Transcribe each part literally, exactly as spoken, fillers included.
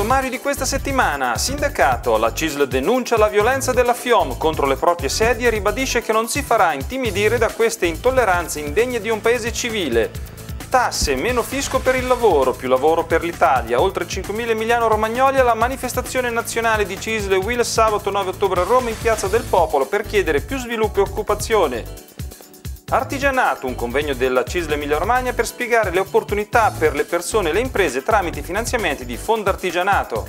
Sommario di questa settimana. Sindacato. La C I S L denuncia la violenza della FIOM contro le proprie sedie e ribadisce che non si farà intimidire da queste intolleranze indegne di un paese civile. Tasse, meno fisco per il lavoro, più lavoro per l'Italia. Oltre cinquemila emiliano-romagnoli alla manifestazione nazionale di C I S L e U I L sabato nove ottobre a Roma in Piazza del Popolo per chiedere più sviluppo e occupazione. Artigianato, un convegno della C I S L Emilia-Romagna per spiegare le opportunità per le persone e le imprese tramite finanziamenti di Fondartigianato.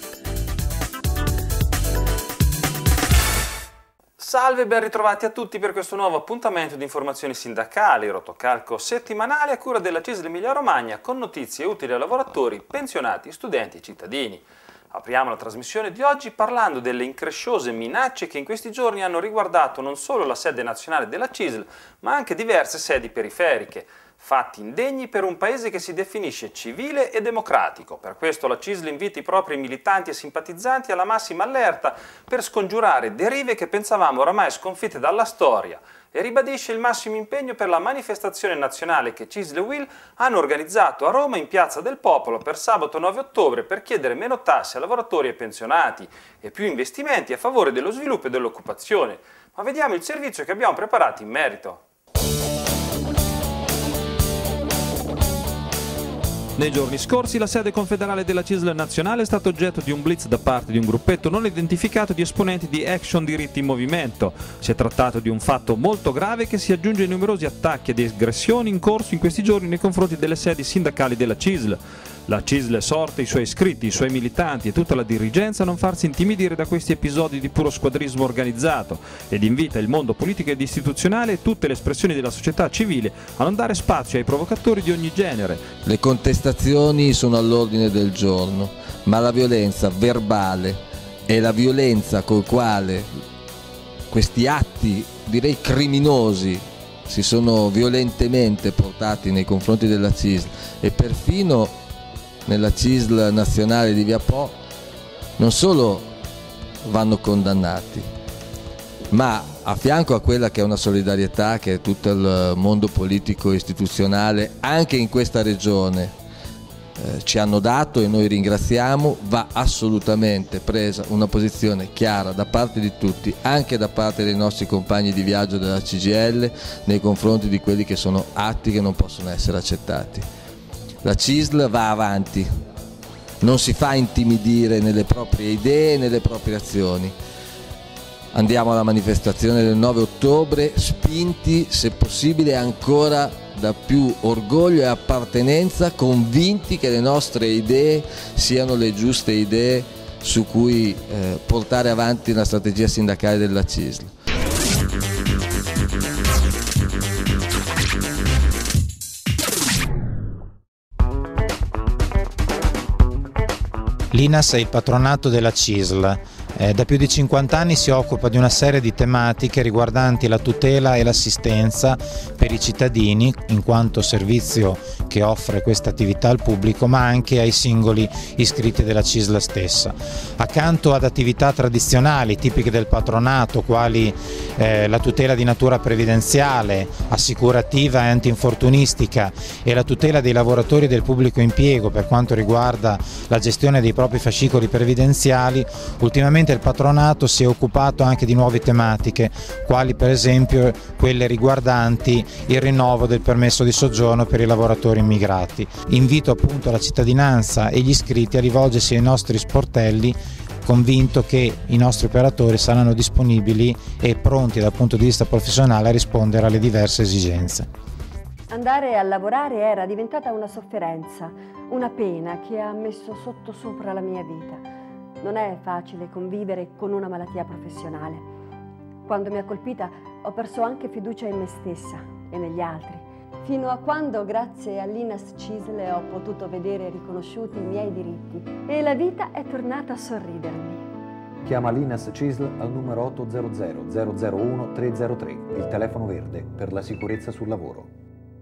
Salve e ben ritrovati a tutti per questo nuovo appuntamento di informazioni sindacali, rotocalco settimanale a cura della C I S L Emilia-Romagna con notizie utili a lavoratori, pensionati, studenti e cittadini. Apriamo la trasmissione di oggi parlando delle incresciose minacce che in questi giorni hanno riguardato non solo la sede nazionale della C I S L, ma anche diverse sedi periferiche. Fatti indegni per un paese che si definisce civile e democratico. Per questo la C I S L invita i propri militanti e simpatizzanti alla massima allerta per scongiurare derive che pensavamo oramai sconfitte dalla storia e ribadisce il massimo impegno per la manifestazione nazionale che C I S L e U I L hanno organizzato a Roma in Piazza del Popolo per sabato nove ottobre per chiedere meno tasse a lavoratori e pensionati e più investimenti a favore dello sviluppo e dell'occupazione. Ma vediamo il servizio che abbiamo preparato in merito. Nei giorni scorsi la sede confederale della C I S L nazionale è stata oggetto di un blitz da parte di un gruppetto non identificato di esponenti di Action Diritti in Movimento. Si è trattato di un fatto molto grave che si aggiunge ai numerosi attacchi ed aggressioni in corso in questi giorni nei confronti delle sedi sindacali della C I S L. La C I S L esorta i suoi iscritti, i suoi militanti e tutta la dirigenza a non farsi intimidire da questi episodi di puro squadrismo organizzato ed invita il mondo politico ed istituzionale e tutte le espressioni della società civile a non dare spazio ai provocatori di ogni genere. Le contestazioni sono all'ordine del giorno, ma la violenza verbale e la violenza col quale questi atti, direi criminosi, si sono violentemente portati nei confronti della C I S L e perfino nella C I S L nazionale di Via Po non solo vanno condannati, ma a fianco a quella che è una solidarietà che tutto il mondo politico e istituzionale anche in questa regione eh, ci hanno dato e noi ringraziamo, va assolutamente presa una posizione chiara da parte di tutti, anche da parte dei nostri compagni di viaggio della C G I L nei confronti di quelli che sono atti che non possono essere accettati. La C I S L va avanti, non si fa intimidire nelle proprie idee e nelle proprie azioni. Andiamo alla manifestazione del nove ottobre, spinti, se possibile, ancora da più orgoglio e appartenenza, convinti che le nostre idee siano le giuste idee su cui eh, portare avanti la strategia sindacale della C I S L. L'I N A S è il patronato della C I S L. Eh, da più di cinquanta anni si occupa di una serie di tematiche riguardanti la tutela e l'assistenza per i cittadini, in quanto servizio che offre questa attività al pubblico, ma anche ai singoli iscritti della C I S L stessa. Accanto ad attività tradizionali tipiche del patronato, quali eh, la tutela di natura previdenziale, assicurativa e antinfortunistica e la tutela dei lavoratori del pubblico impiego per quanto riguarda la gestione dei propri fascicoli previdenziali, ultimamente il patronato si è occupato anche di nuove tematiche, quali per esempio quelle riguardanti il rinnovo del permesso di soggiorno per i lavoratori immigrati. Invito appunto la cittadinanza e gli iscritti a rivolgersi ai nostri sportelli, convinto che i nostri operatori saranno disponibili e pronti dal punto di vista professionale a rispondere alle diverse esigenze. Andare a lavorare era diventata una sofferenza, una pena che ha messo sotto sopra la mia vita. Non è facile convivere con una malattia professionale. Quando mi ha colpita ho perso anche fiducia in me stessa e negli altri, fino a quando grazie all'I N A S C I S L ho potuto vedere riconosciuti i miei diritti e la vita è tornata a sorridermi. Chiama l'I N A S C I S L al numero otto zero zero zero zero uno tre zero tre, il telefono verde per la sicurezza sul lavoro.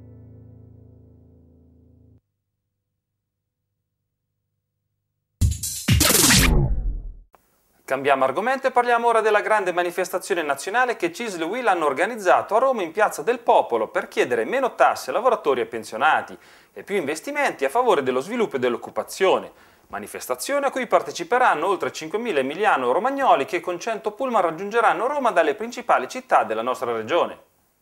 Cambiamo argomento e parliamo ora della grande manifestazione nazionale che C I S L e U I L hanno organizzato a Roma in Piazza del Popolo per chiedere meno tasse a lavoratori e pensionati e più investimenti a favore dello sviluppo e dell'occupazione. Manifestazione a cui parteciperanno oltre cinquemila emiliano-romagnoli che con cento pullman raggiungeranno Roma dalle principali città della nostra regione.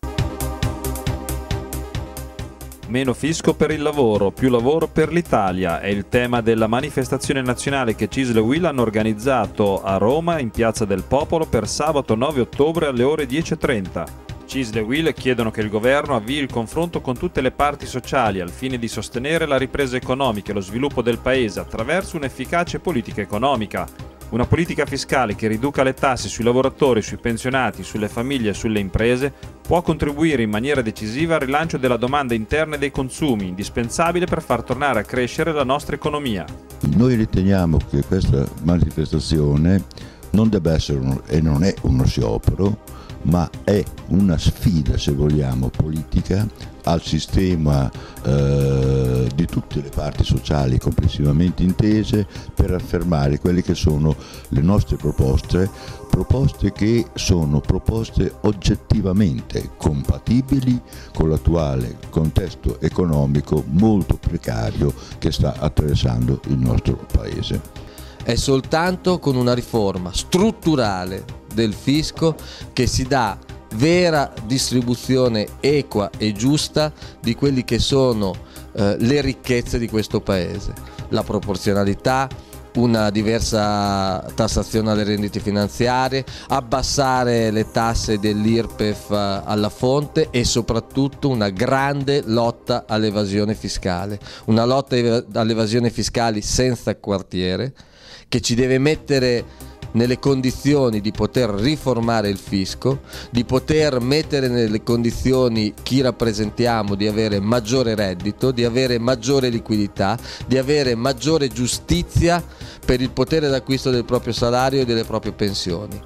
Meno fisco per il lavoro, più lavoro per l'Italia è il tema della manifestazione nazionale che C I S L e U I L hanno organizzato a Roma in Piazza del Popolo per sabato nove ottobre alle ore dieci e trenta. C I S L e U I L chiedono che il governo avvii il confronto con tutte le parti sociali al fine di sostenere la ripresa economica e lo sviluppo del Paese attraverso un'efficace politica economica. Una politica fiscale che riduca le tasse sui lavoratori, sui pensionati, sulle famiglie e sulle imprese può contribuire in maniera decisiva al rilancio della domanda interna e dei consumi, indispensabile per far tornare a crescere la nostra economia. Noi riteniamo che questa manifestazione non debba essere uno, e non è uno sciopero, ma è una sfida, se vogliamo, politica al sistema eh, di tutte le parti sociali complessivamente intese per affermare quelle che sono le nostre proposte, proposte che sono proposte oggettivamente compatibili con l'attuale contesto economico molto precario che sta attraversando il nostro Paese. È soltanto con una riforma strutturale del fisco che si dà vera distribuzione equa e giusta di quelli che sono eh, le ricchezze di questo Paese. La proporzionalità, una diversa tassazione alle rendite finanziarie, abbassare le tasse dell'I R P E F alla fonte e soprattutto una grande lotta all'evasione fiscale. Una lotta all'evasione fiscale senza quartiere che ci deve mettere nelle condizioni di poter riformare il fisco, di poter mettere nelle condizioni chi rappresentiamo di avere maggiore reddito, di avere maggiore liquidità, di avere maggiore giustizia per il potere d'acquisto del proprio salario e delle proprie pensioni.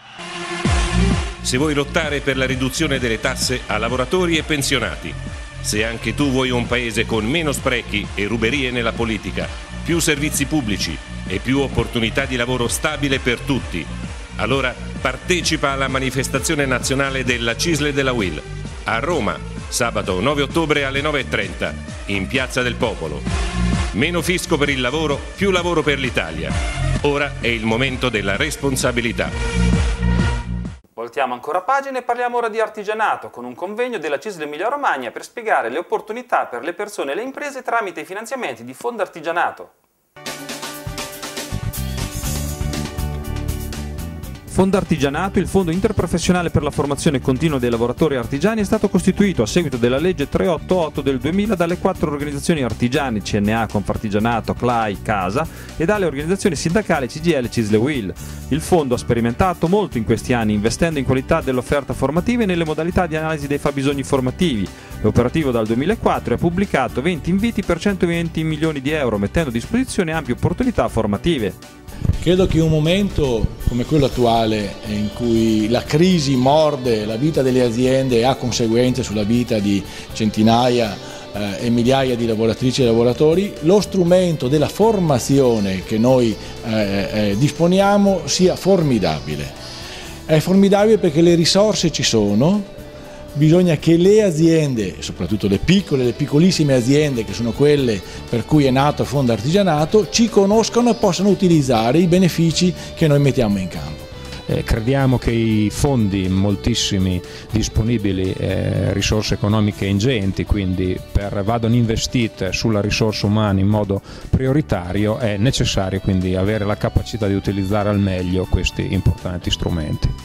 Se vuoi lottare per la riduzione delle tasse a lavoratori e pensionati, se anche tu vuoi un paese con meno sprechi e ruberie nella politica, più servizi pubblici e più opportunità di lavoro stabile per tutti, allora partecipa alla manifestazione nazionale della C I S L e della U I L a Roma, sabato nove ottobre alle nove e trenta, in Piazza del Popolo. Meno fisco per il lavoro, più lavoro per l'Italia. Ora è il momento della responsabilità. Voltiamo ancora pagina e parliamo ora di artigianato, con un convegno della C I S L Emilia Romagna per spiegare le opportunità per le persone e le imprese tramite i finanziamenti di Fondo Artigianato. Fondo Artigianato, il fondo interprofessionale per la formazione continua dei lavoratori artigiani, è stato costituito a seguito della legge trecentottantotto del duemila dalle quattro organizzazioni artigiane C N A, Confartigianato, C L A I, Casa e dalle organizzazioni sindacali C G I L, C I S L e U I L. Il fondo ha sperimentato molto in questi anni, investendo in qualità dell'offerta formativa e nelle modalità di analisi dei fabbisogni formativi. È operativo dal duemilaquattro e ha pubblicato venti inviti per centoventi milioni di euro, mettendo a disposizione ampie opportunità formative. Credo che un momento come quello attuale, in cui la crisi morde la vita delle aziende e ha conseguenze sulla vita di centinaia eh, e migliaia di lavoratrici e lavoratori, lo strumento della formazione che noi eh, eh, disponiamo sia formidabile. È formidabile perché le risorse ci sono. Bisogna che le aziende, soprattutto le piccole, le piccolissime aziende che sono quelle per cui è nato il Fondo Artigianato, ci conoscano e possano utilizzare i benefici che noi mettiamo in campo. Eh, crediamo che i fondi moltissimi disponibili, eh, risorse economiche ingenti, quindi per, vadano investite sulla risorsa umana in modo prioritario, è necessario quindi avere la capacità di utilizzare al meglio questi importanti strumenti.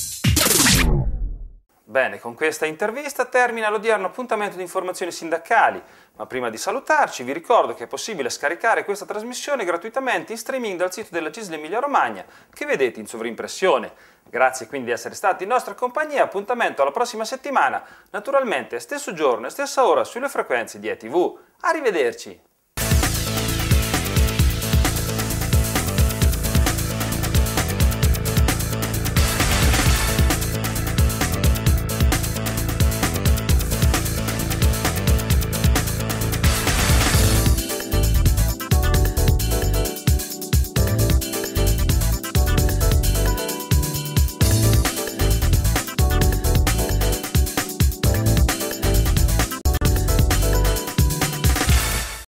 Bene, con questa intervista termina l'odierno appuntamento di informazioni sindacali, ma prima di salutarci vi ricordo che è possibile scaricare questa trasmissione gratuitamente in streaming dal sito della C I S L Emilia Romagna, che vedete in sovrimpressione. Grazie quindi di essere stati in nostra compagnia, appuntamento alla prossima settimana, naturalmente stesso giorno e stessa ora sulle frequenze di E T V. Arrivederci!